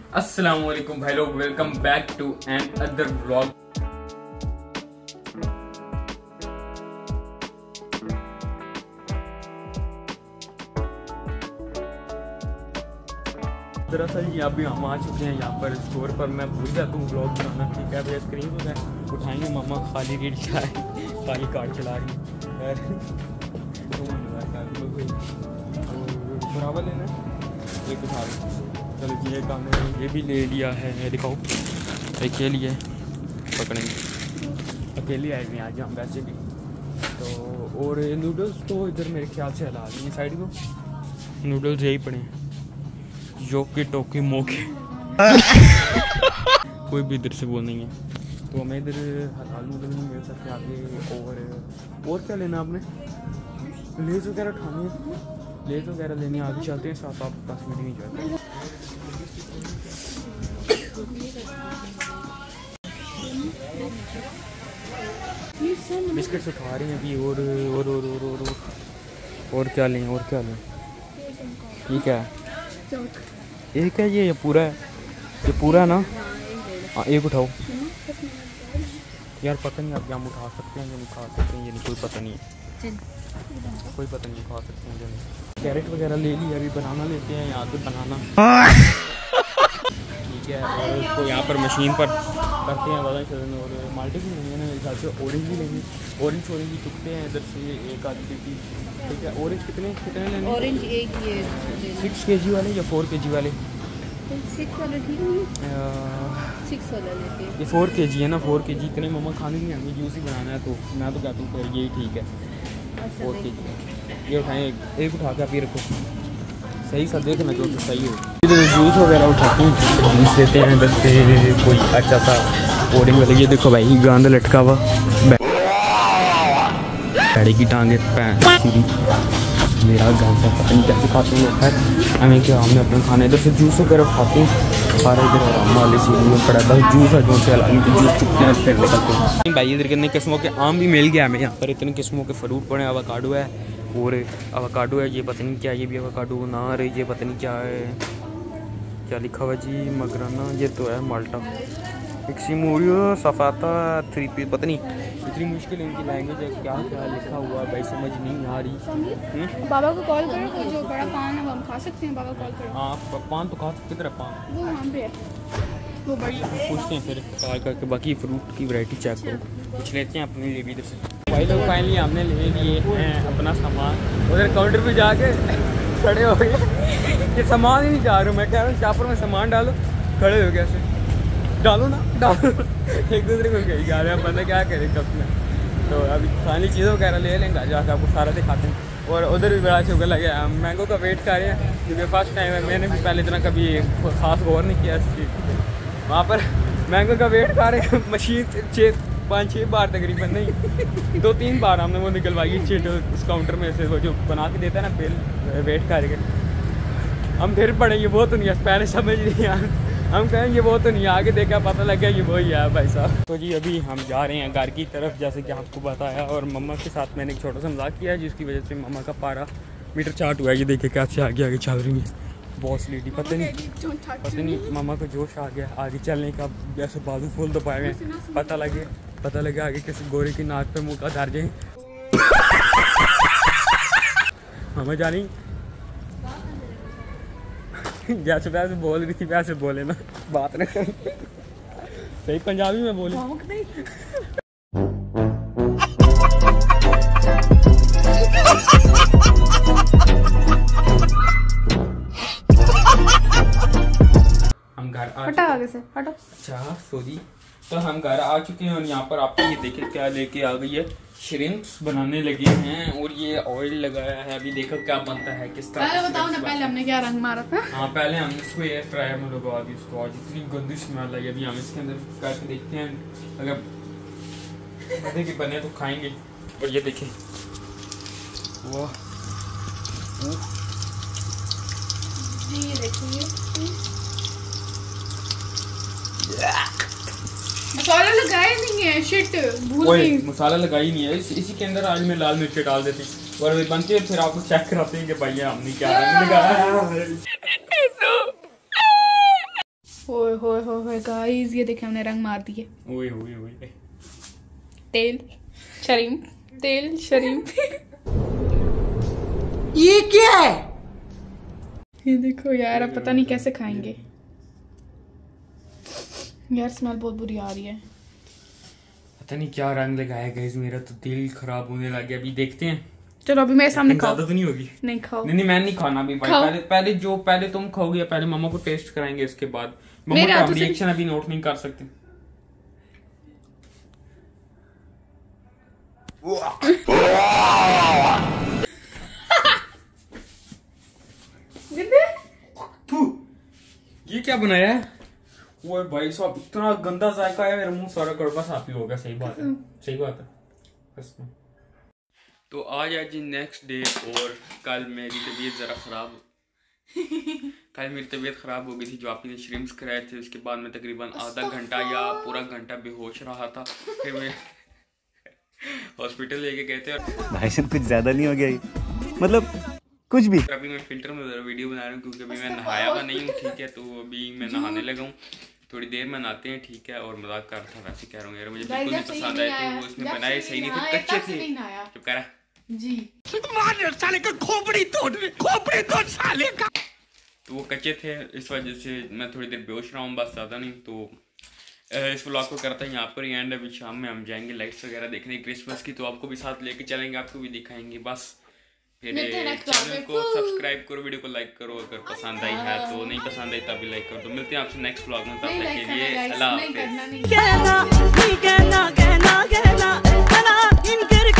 अस्सलाम वालेकुम भाई लोग, welcome back to another vlog. दरअसल ये अभी हम आ चुके हैं यहाँ पर स्टोर पर। मैं भूल जाता हूँ व्लॉग बनाना, ठीक है भैया। स्क्रीन पर उठाएंगे, मम्मा खाली रील चलाए, खाली कार्ड चला रही बराबर लेना एक उठा रही। चलो ये काम ये भी ले लिया है, दिखाओ अकेले है, पकड़ेंगे अकेले आए हैं आज हम वैसे भी तो। और नूडल्स तो इधर मेरे ख्याल से हला देंगे साइड को, नूडल्स यही पड़े हैं जो कि टोकी मोके कोई भी इधर से बोल नहीं है तो हमें इधर हलाल नूडल नहीं मिल सकते आगे। और क्या लेना आपने? लेस वगैरह खानी है, लेस वगैरह लेने आगे चलते हैं, साथ आप 10 मिनट नहीं जाते। बिस्किट उठा रही हैं अभी। और क्या लें, और क्या लें? ये क्या है? एक है ये पूरा है? ये पूरा है ना? हाँ एक उठाओ यार। पता नहीं आप जाम उठा सकते हैं या नहीं खा सकते हैं, ये नहीं कोई पता नहीं है, कोई पता नहीं खा सकते हैं या नहीं। कैरेट वगैरह ले लिया, अभी बनाना लेते हैं यहाँ से बनाना, ठीक है। और उसको यहाँ पर मशीन पर करते हैं वाला चलन। और माल्टे भी लेंगे ना मेरे हिसाब से, ऑरेंज भी लेंगे, ऑरेंज भी चुकते हैं इधर से एक आधी पेटी, ठीक है। ऑरेंज कितने लेंगे? ऑरेंज एक ये 6 kg वाले या 4 kg वाले? 6 वाला ठीक नहीं, 6 वाला लेते हैं। ये 4 kg है ना, 4 kg इतने मम्मा खाने नहीं, हमें जूस ही बनाना है तो मैं तो कहता हूँ फिर यही ठीक है। 4 kg ये उठाएँ, एक उठा के आप ये रखो, सही सा देखना जो सही हो। इधर जूस वगैरह उठाते हैं, जूस लेते हैं इधर से कोई अच्छा सा ऑरेंज वाले। ये देखो भाई गांध लटका हुआ, गाड़ी की टांगे सीधी मेरा गांधा, पता नहीं कैसे खाते हैं खैर हमें क्या, हमने अपना खाना। इधर से जूस वगैरह खाते हैं सारा, इधर आराम वाले सीढ़ी में पड़ा था जूस है जो से जूस चुपते हैं फिर निकलते हैं। भाई इधर कितने किस्मों के आम भी मिल गया हमें यहाँ पर, इतने किस्मों के फ्रूट पड़े। अवाकाडो है और अवाकाडो है, ये पता नहीं क्या, ये भी अवाकाडो ना रही, ये पता नहीं क्या है, क्या लिखा हुआ जी, मगराना, ये तो है माल्टा, एक्सीमोरियो सफाता 3 पीस, पता नहीं इतनी मुश्किल इनकी लैंग्वेज है, क्या क्या लिखा हुआ है भाई समझ नहीं आ रही। बाबा को कॉल करो, वो जो बड़ा पान है वो हम खा सकते हैं, बाबा कॉल करो। हाँ पान तो खा सकते, तरह पान वो वहाँ पे है, वो बड़ी पूछते हैं फिर कॉल करके। बाकी फ्रूट की वैरायटी चेक करो, कुछ लेते हैं अपने लिए भी इधर से। भाई लोग फाइनली हमने ले लिए हैं अपना सामान, उधर काउंटर पे जाके खड़े हो गए कि सामान ही नहीं जा रहा हूँ। मैं कह रहा हूँ शापर में सामान डालो, खड़े हो गए ऐसे, डालो ना डालो एक दूसरे को कही जा रहे हैं, बंदा क्या करे कब में। तो अभी खाने चीज़ें वगैरह ले लेंगे, जाकर आपको सारा दिखाते हैं। और उधर भी बड़ा शुगर लगे, हम मैंगो का वेट कर रहे हैं क्योंकि फर्स्ट टाइम है, मैंने भी पहले इतना कभी खास गौर नहीं किया इस चीज़ पर। वहाँ पर मैंगो का वेट कर रहे हैं, मशीन 5-6 बार तकरीबन नहीं 2-3 बार हमने वो निकलवाई चीट उस काउंटर में से, वो जो बना के देता है ना बिल वेट करके। हम फिर पड़े ये वो तो नहीं है, पहले समझ नहीं आया, हम कहें ये वो तो नहीं, आगे देखा पता लग गया ये वही है भाई साहब। तो जी अभी हम जा रहे हैं घर की तरफ, जैसे कि आपको बताया। और मम्मा के साथ मैंने एक छोटा सा मजाक किया है जिसकी वजह से मम्मा का पारा मीटर चार्ट हुआ है। ये देखे कैसे आगे आगे चल रही है बॉस लेडी, पता नहीं मम्मा को जोश आ गया आगे चलने का, जैसे बाजू फूल दबाए हुए, पता लगे आगे किसी गोरे की नाक पे मुँह का धर जाए। हमें जानी जैसे वैसे बोल रही थी वैसे बोले ना, बात नहीं सही पंजाबी में बोले। हम घर आगे से हटो। अच्छा सॉरी, तो हम घर आ चुके हैं और यहाँ पर आपको ये देखे क्या लेके आ गई है, श्रिम्प्स बनाने लगे हैं। और ये ऑयल लगाया है, अभी देखो क्या बनता है किस तरह। पहले बताओ ना, पहले हमने क्या रंग मारा था? हाँ पहले हमने इसको एयर फ्रायर में लगा दी इसको, आज इतनी गंदी स्मेल आई। अभी हम इसके अंदर करके देखते हैं, अगर देखिए बने तो खाएंगे। और ये देखिए वाह, ये देखिए मसाला लगाया नहीं है, शिट भूल गई। मसाला लगाई नहीं है, इसी के अंदर आज मैं लाल मिर्च डाल देती और बनती है, फिर आपको चेक कराते हैं कि भैया हमने क्या रंग लगाया। ओए होए होए गाइस, ये देखें हमने रंग मार दिए। ओए ओए ओए, तेल शरीम, तेल शरीम। ये क्या है? ये देखो यार, अब पता नहीं कैसे खाएंगे यार, स्मेल बहुत बुरी आ रही है। पता नहीं क्या रंग लगाया गाइस, मेरा तो दिल खराब होने लग गया। अभी देखते हैं। चलो अभी मेरे सामने खाओ। ज्यादा तो नहीं होगी। नहीं खाओ। नहीं मैं नहीं खाना अभी भाई। पहले तुम खाओगे या पहले मामा को टेस्ट कराएंगे, उसके बाद मामा का रिएक्शन अभी नोट नहीं कर सकते। ये क्या बनाया है? वो भाई साहब इतना गंदा जायका है, मेरा मुंह सारा कड़वा साफी हो गया। सही बात है, सही बात है। बस तो आज जी नेक्स्ट डे, और कल मेरी तबीयत ज़रा ख़राब कल मेरी तबीयत ख़राब हो गई थी। जो आपने श्रिम्स कराए थे, उसके बाद मैं तकरीबन आधा घंटा या पूरा घंटा बेहोश रहा था। फिर मैं हॉस्पिटल लेके गए थे। भाई साहब कुछ ज़्यादा नहीं हो गया, मतलब कुछ भी। अभी मैं फ़िल्टर में वीडियो बना रहा हूँ क्योंकि अभी मैं नहाया हुआ नहीं हूँ, ठीक है। तो अभी मैं नहाने लगा हूँ, थोड़ी देर में नहाते हैं, ठीक है। और मजाक कर रहा था, वैसे कह रहा हूँ यार, मुझे बिल्कुल नहीं पसंद आए थे वो, इसमें बनाए सही नहीं थे, कच्चे थे। चुप कह रहा जी, साले का खोपड़ी तोड़ साले का। तो वो कच्चे थे, इस वजह से मैं थोड़ी देर बेहोश रहा हूँ, बस ज़्यादा नहीं। तो इस व्लॉग को करता है यहाँ पर ही एंड। अभी शाम में हम जाएंगे लाइट्स वगैरह देखने क्रिसमस की, तो आपको भी साथ लेके चलेंगे, आपको भी दिखाएंगे। बस फिर चैनल को सब्सक्राइब करो, वीडियो को लाइक करो, अगर पसंद आई है तो, नहीं पसंद आई तभी लाइक करो। तो मिलते हैं आपसे नेक्स्ट व्लॉग में, तब तक के लिए अल्लाह हाफिज़।